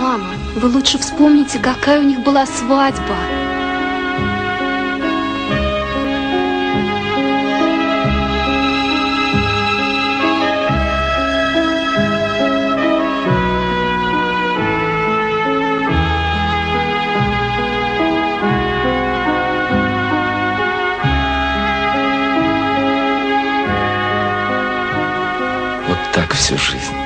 Мама, вы лучше вспомните, какая у них была свадьба. Вот так всю жизнь.